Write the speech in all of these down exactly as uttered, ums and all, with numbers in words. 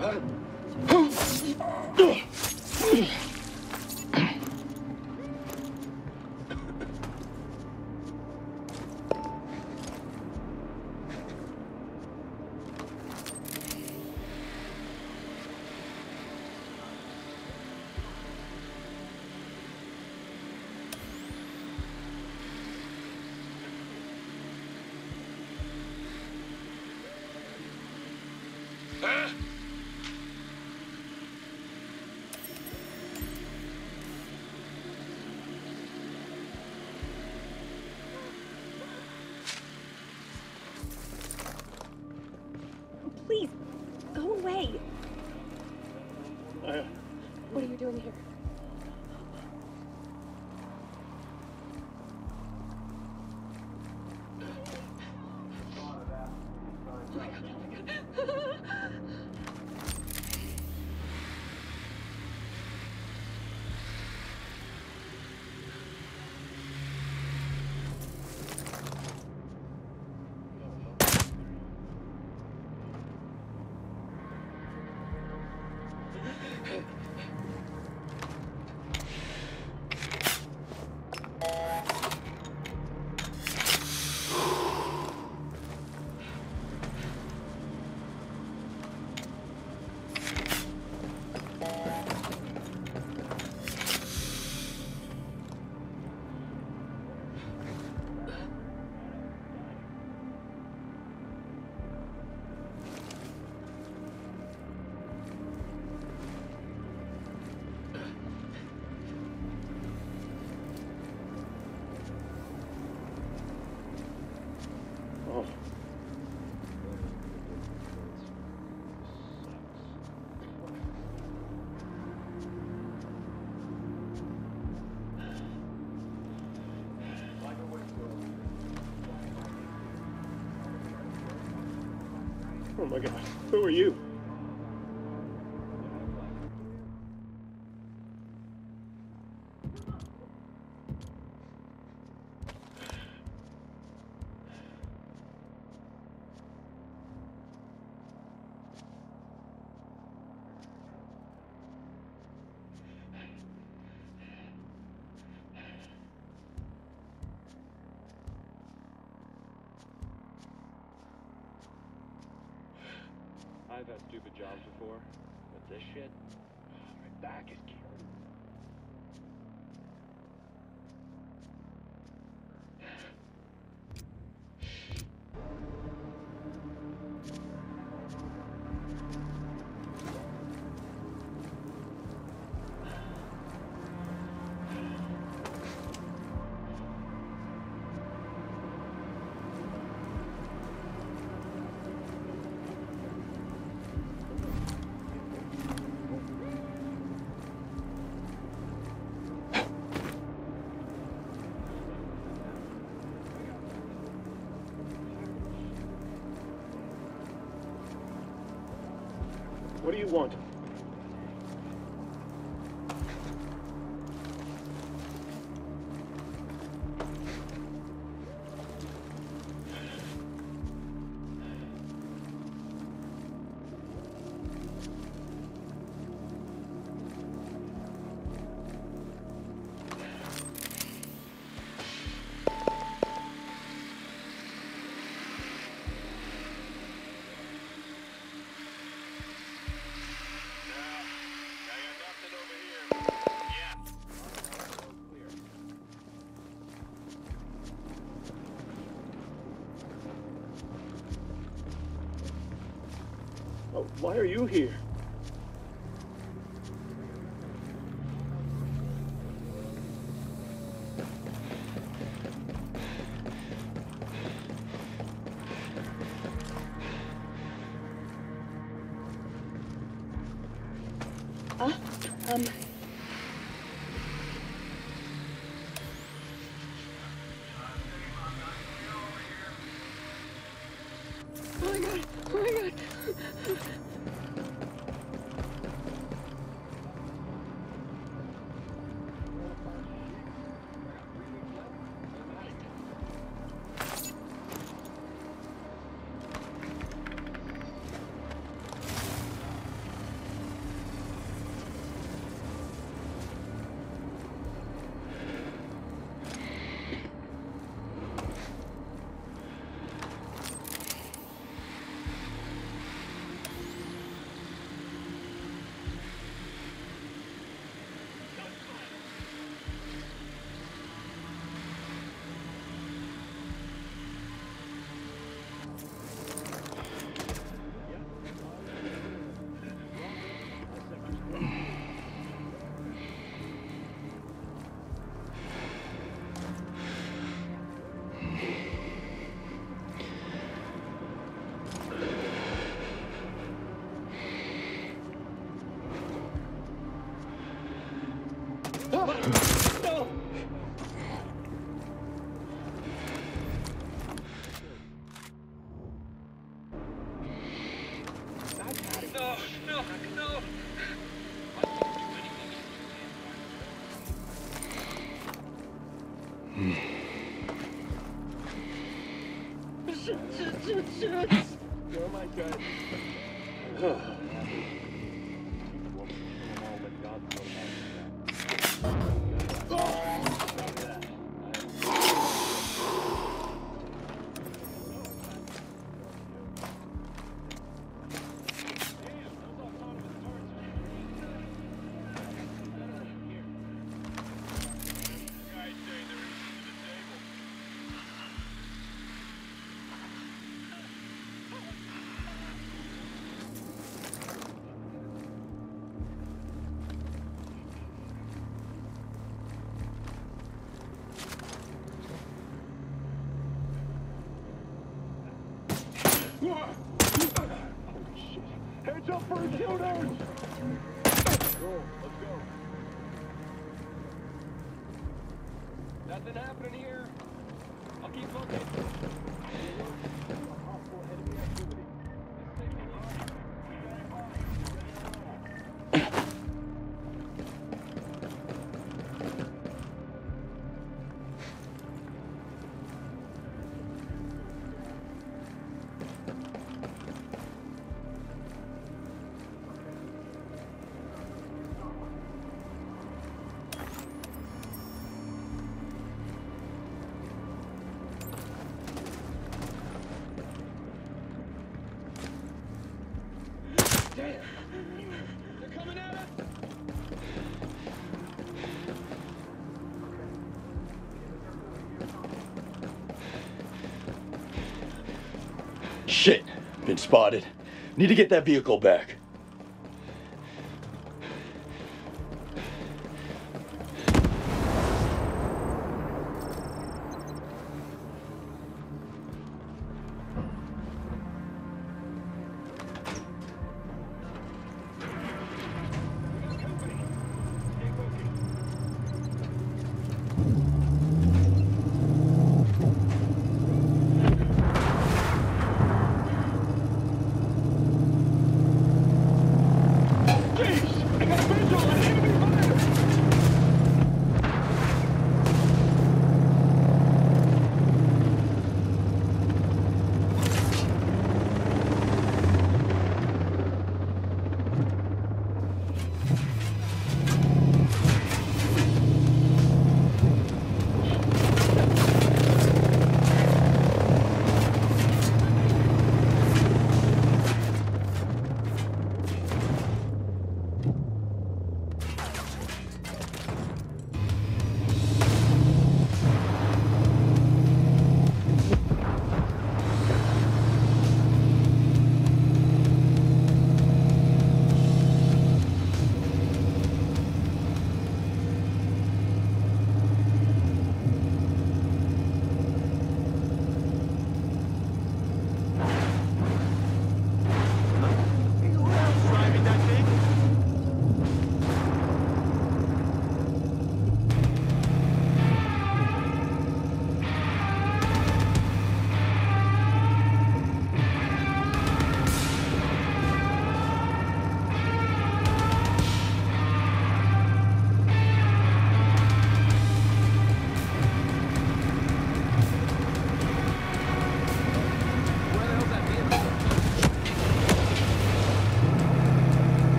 Please, go away. Uh, What are you doing here? oh. Oh my God, who are you? I've had stupid jobs before, but this shit, my back is killing me. What do you want? Oh, why are you here? Uh, um... Oh my God! Oh my God! No! No, no, no. Shit, shit, shit, shit. Oh my God. Heads up for intruders! Let's go. Let's go. Nothing happening here. I'll keep looking. Damn! They're coming at us! Shit, been spotted. Need to get that vehicle back.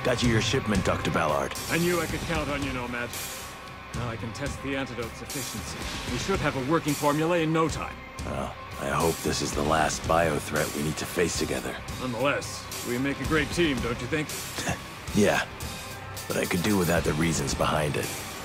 Got you your shipment, Doctor Ballard. I knew I could count on you, Nomad. Now I can test the antidote's efficiency. We should have a working formula in no time. Well, I hope this is the last bio-threat we need to face together. Nonetheless, we make a great team, don't you think? Yeah, but I could do without the reasons behind it.